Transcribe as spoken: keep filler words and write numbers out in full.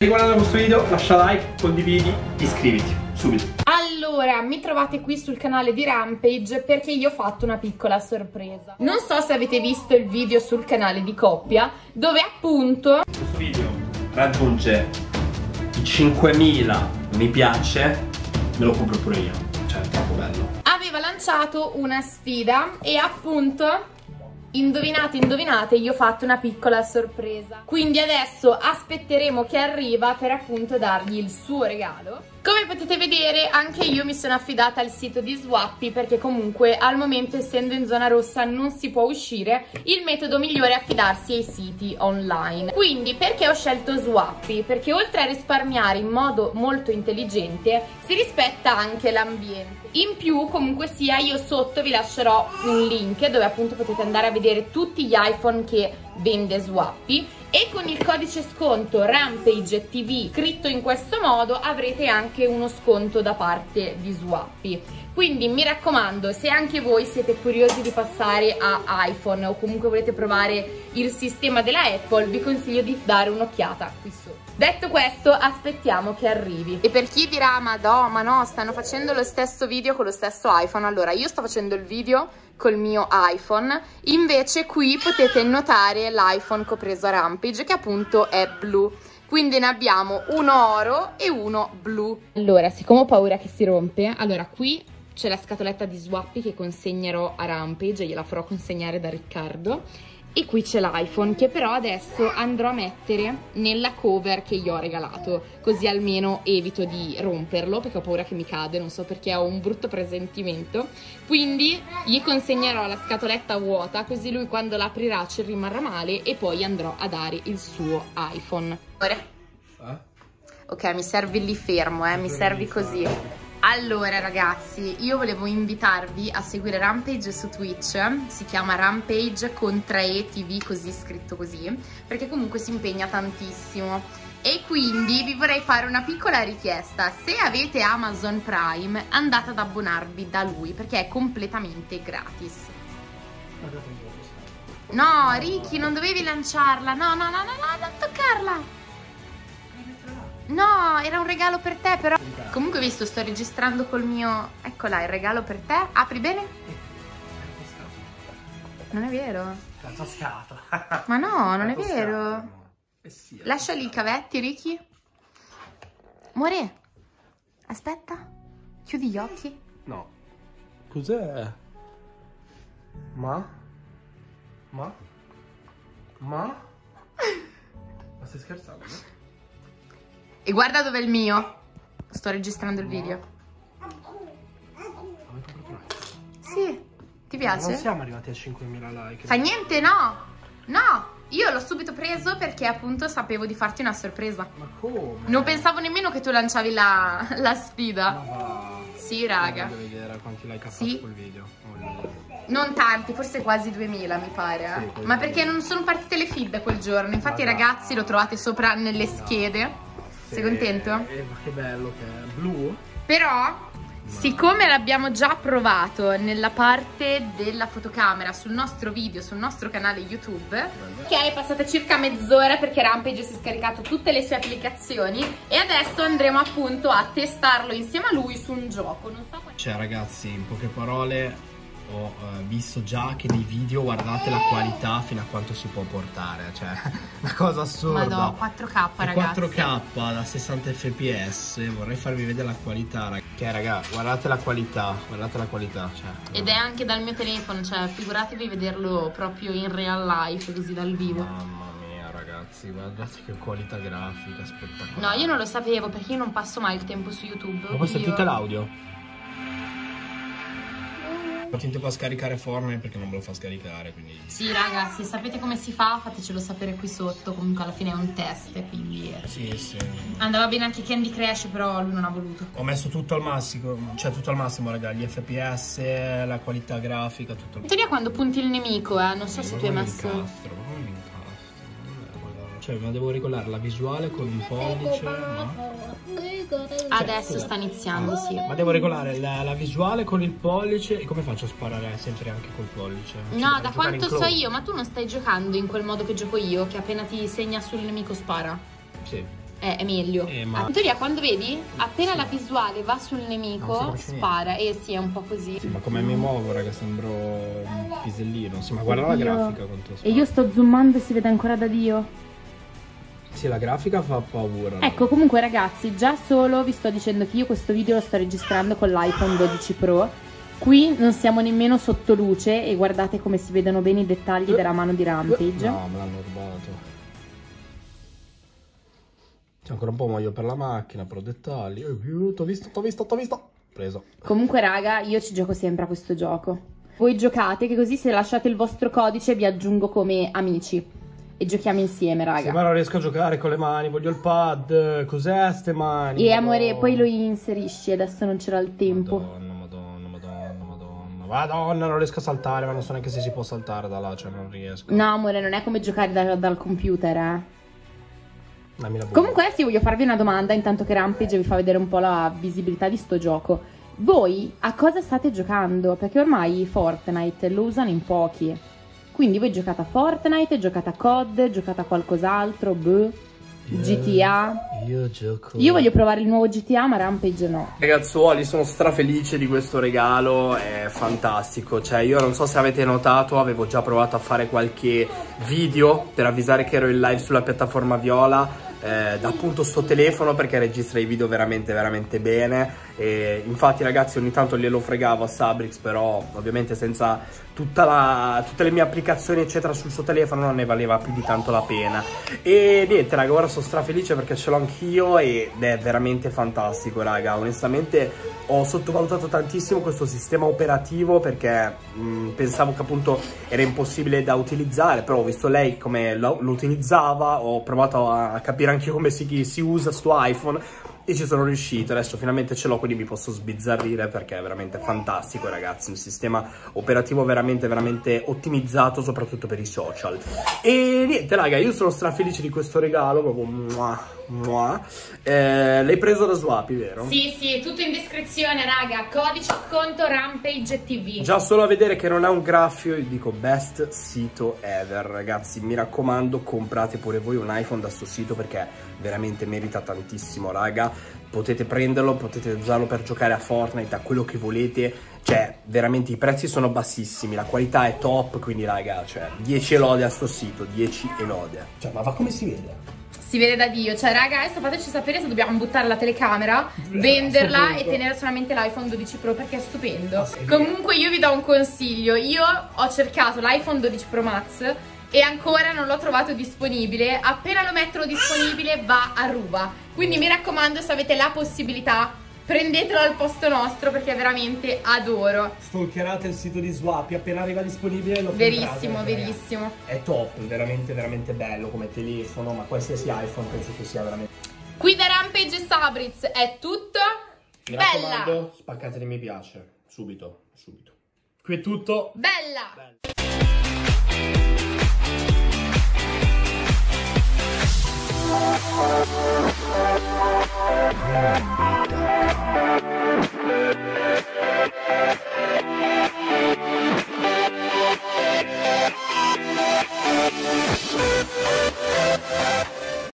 Guardando questo video, lascia like, condividi, iscriviti subito. Allora, mi trovate qui sul canale di Rampage perché io ho fatto una piccola sorpresa. Non so se avete visto il video sul canale di Coppia, dove appunto questo video raggiunge i cinquemila mi piace, me lo compro pure io, cioè è troppo bello. Aveva lanciato una sfida e appunto, indovinate, indovinate, io ho fatto una piccola sorpresa. Quindi adesso aspetteremo che arriva per appunto dargli il suo regalo. Come potete vedere anche io mi sono affidata al sito di Swappy perché comunque al momento, essendo in zona rossa, non si può uscire. Il metodo migliore è affidarsi ai siti online. Quindi perché ho scelto Swappy? Perché oltre a risparmiare in modo molto intelligente si rispetta anche l'ambiente. In più comunque sia, io sotto vi lascerò un link dove appunto potete andare a vedere tutti gli iPhone che vende Swappy, e con il codice sconto Rampage T V scritto in questo modo avrete anche uno sconto da parte di Swappy. Quindi mi raccomando, se anche voi siete curiosi di passare a iPhone o comunque volete provare il sistema della Apple, vi consiglio di dare un'occhiata qui sotto. Detto questo, aspettiamo che arrivi. E per chi dirà ma no, ma no, stanno facendo lo stesso video con lo stesso iPhone, allora io sto facendo il video col mio iPhone, invece qui potete notare l'iPhone che ho preso a Rampage, che appunto è blu. Quindi ne abbiamo uno oro e uno blu. Allora, siccome ho paura che si rompe, allora qui c'è la scatoletta di Swappy che consegnerò a Rampage e gliela farò consegnare da Riccardo. E qui c'è l'iPhone che però adesso andrò a mettere nella cover che gli ho regalato, così almeno evito di romperlo perché ho paura che mi cade, non so perché ho un brutto presentimento. Quindi gli consegnerò la scatoletta vuota, così lui quando la aprirà ci rimarrà male e poi andrò a dare il suo iPhone. Eh? Ok, mi servi lì fermo, eh, mi servi così. Allora ragazzi, io volevo invitarvi a seguire Rampage su Twitch, si chiama Rampage con tre E T V, così scritto così, perché comunque si impegna tantissimo. E quindi vi vorrei fare una piccola richiesta: se avete Amazon Prime andate ad abbonarvi da lui perché è completamente gratis. No Ricky, non dovevi lanciarla, no no no no, no non toccarla. No, era un regalo per te però. Comunque visto, sto registrando col mio... Eccola, il regalo per te. Apri bene? Non è vero? La tua scatola. Ma no, non è vero. Lascia lì i cavetti, Ricky. Amore, aspetta. Chiudi gli occhi. No. Cos'è? Ma? Ma? Ma? Ma stai scherzando? E guarda dov'è il mio. Sto registrando il video. Sì, ti piace? Non siamo arrivati a cinquemila like. Fa niente, no. No, io l'ho subito preso perché appunto sapevo di farti una sorpresa. Ma come? Non pensavo nemmeno che tu lanciavi la, la sfida. Ma va. Sì, raga. Voglio vedere quanti like ha sì. fatto quel video. Non tanti, forse quasi duemila mi pare. Sì, ma perché non sono partite le feed quel giorno. Infatti i ragazzi lo trovate sopra nelle schede. Sei contento? Eh, ma che bello che è. Blu? Però, ma... siccome l'abbiamo già provato nella parte della fotocamera sul nostro video, sul nostro canale YouTube, che è passata circa mezz'ora perché Rampage si è scaricato tutte le sue applicazioni e adesso andremo appunto a testarlo insieme a lui su un gioco. Non so quale... Cioè ragazzi, in poche parole... ho uh, visto già che nei video guardate la qualità fino a quanto si può portare, cioè una cosa assurda. Madonna, quattro K ragazzi, quattro K da sessanta F P S, vorrei farvi vedere la qualità, ragazzi. Ok raga, guardate la qualità, guardate la qualità, cioè. Ed è anche dal mio telefono, cioè figuratevi vederlo proprio in real life, così dal vivo. Mamma mia ragazzi, guardate che qualità grafica spettacolare. No, io non lo sapevo perché io non passo mai il tempo su YouTube. Ma questo io... è tutto l'audio? Ho tempo a scaricare Fortnite perché non me lo fa scaricare, quindi... Sì ragazzi, sapete come si fa? Fatecelo sapere qui sotto, comunque alla fine è un test, quindi... Sì, sì. Andava bene anche Candy Crush, però lui non ha voluto. Ho messo tutto al massimo, cioè tutto al massimo raga, gli F P S, la qualità grafica, tutto... In teoria quando punti il nemico, eh, non so sì, se tu hai messo... Incastro, non mi incastro, cioè ma devo regolare la visuale con il pollice, no? Adesso cioè, sta iniziando, sì. Ma devo regolare la, la visuale con il pollice e come faccio a sparare sempre anche col pollice? No, da quanto so io, ma tu non stai giocando in quel modo che gioco io, che appena ti segna sul nemico spara? Sì. è, è meglio. Eh, ma... In teoria quando vedi, appena la visuale va sul nemico, spara. E eh, sì, è un po' così. Sì, ma come mi muovo, raga, sembro un pisellino. Sì, ma guarda la grafica quanto E io sto zoomando e si vede ancora da Dio. Sì, la grafica fa paura. Ecco, comunque ragazzi, già solo vi sto dicendo che io questo video lo sto registrando con l'iPhone dodici Pro. Qui non siamo nemmeno sotto luce e guardate come si vedono bene i dettagli della mano di Rampage. No, me l'hanno rubato. C'è ancora un po' meglio per la macchina, però dettagli. T'ho visto, t'ho visto, t'ho visto. Preso. Comunque raga, io ci gioco sempre a questo gioco. Voi giocate, che così se lasciate il vostro codice vi aggiungo come amici. E giochiamo insieme, raga. Sì, ma non riesco a giocare con le mani, voglio il pad. Cos'è ste mani? E amore, poi lo inserisci, adesso non c'era il tempo. Madonna, madonna, madonna, madonna. Madonna, non riesco a saltare, ma non so neanche se si può saltare da là, cioè non riesco. No, amore, non è come giocare da, dal computer, eh. Comunque Comunque sì, voglio farvi una domanda intanto che Rampage vi fa vedere un po' la visibilità di sto gioco. Voi a cosa state giocando? Perché ormai Fortnite lo usano in pochi. Quindi voi giocate a Fortnite, giocate a C O D, giocate a qualcos'altro, boh, G T A. Io gioco. Io voglio provare il nuovo G T A, ma Rampage no. Ragazzuoli, sono strafelice di questo regalo, è fantastico. Cioè, io non so se avete notato, avevo già provato a fare qualche video per avvisare che ero in live sulla piattaforma Viola. Eh, da appunto sto telefono, perché registra i video veramente veramente bene. E infatti ragazzi ogni tanto glielo fregavo a Sabrix, però ovviamente senza tutta la, tutte le mie applicazioni eccetera sul suo telefono non ne valeva più di tanto la pena. E niente raga, ora sono strafelice perché ce l'ho anch'io ed è veramente fantastico raga. Onestamente ho sottovalutato tantissimo questo sistema operativo, perché mh, pensavo che appunto era impossibile da utilizzare, però ho visto lei come lo, lo utilizzava, ho provato a, a capire anche come si, si usa sto iPhone e ci sono riuscito. Adesso finalmente ce l'ho, quindi mi posso sbizzarrire perché è veramente fantastico ragazzi, un sistema operativo veramente veramente ottimizzato soprattutto per i social. E niente raga, io sono strafelice di questo regalo, proprio muah, muah. Eh, l'hai preso da Swappy, vero? Sì sì, tutto in descrizione raga, codice sconto Rampage T V. Già solo a vedere che non è un graffio io dico best sito ever ragazzi, mi raccomando comprate pure voi un iPhone da sto sito perché veramente merita tantissimo raga. Potete prenderlo, potete usarlo per giocare a Fortnite, a quello che volete, cioè veramente i prezzi sono bassissimi, la qualità è top, quindi raga, cioè dieci e lode a sto sito, dieci e lode. Cioè ma va come si vede? Si vede da Dio, cioè raga adesso fateci sapere se dobbiamo buttare la telecamera, venderla e tenere solamente l'iPhone dodici Pro perché è stupendo. Ah, sì. Comunque io vi do un consiglio, io ho cercato l'iPhone dodici Pro Max e ancora non l'ho trovato disponibile. Appena lo mettono disponibile va a ruba, quindi mi raccomando, se avete la possibilità prendetelo al posto nostro perché veramente adoro. Stalkerate il sito di Swappy, appena arriva disponibile lo verissimo comprate, verissimo è top, veramente veramente bello come telefono, ma qualsiasi iPhone penso che sia veramente. Qui da Rampage e Sabrix è tutto. Mi bella, raccomando, spaccate di mi piace subito subito. Qui è tutto, bella, bella. Rampage dot com